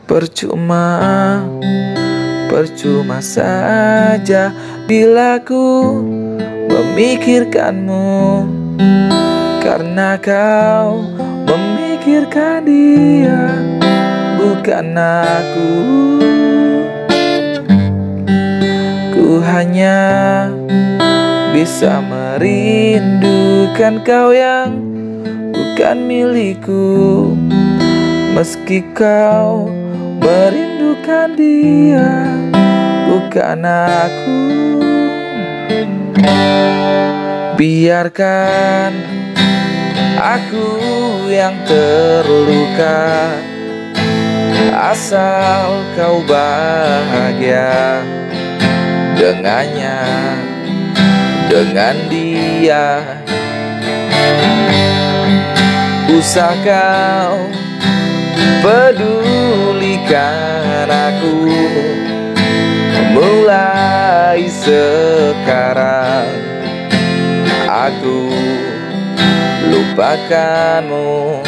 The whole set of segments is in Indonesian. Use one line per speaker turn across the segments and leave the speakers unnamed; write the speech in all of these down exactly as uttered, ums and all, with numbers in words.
Percuma, percuma saja bila ku memikirkanmu, karena kau memikirkan dia, bukan aku. Ku hanya bisa merindukan kau yang bukan milikku, meski kau merindukan dia, bukan aku. Biarkan aku yang terluka, asal kau bahagia dengannya, dengan dia. Usah kau pedulikan aku, mulai sekarang aku lupakanmu.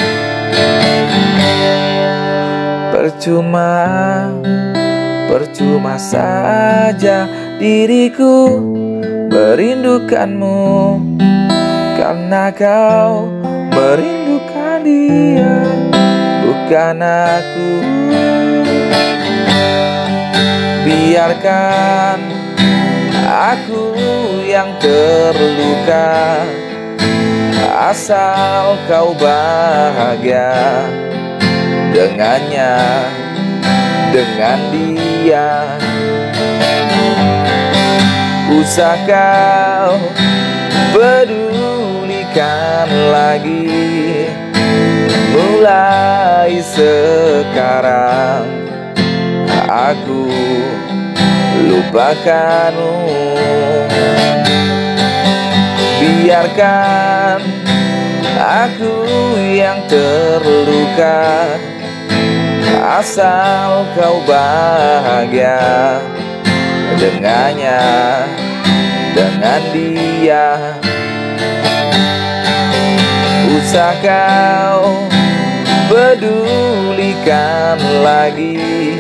Percuma, percuma saja diriku merindukanmu, karena kau merindukan dia, bukan aku. Biarkan aku yang terluka, asal kau bahagia dengannya, dengan dia. Usah kau pedulikan lagi, mulai sekarang aku lupakanmu. Biarkan aku yang terluka, asal kau bahagia dengannya, dengan dia. Usah kau pedulikan lagi,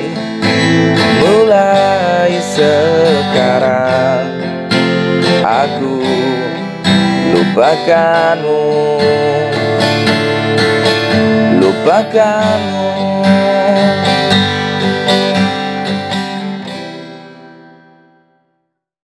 mulai sekarang aku lupakanmu, lupakanmu.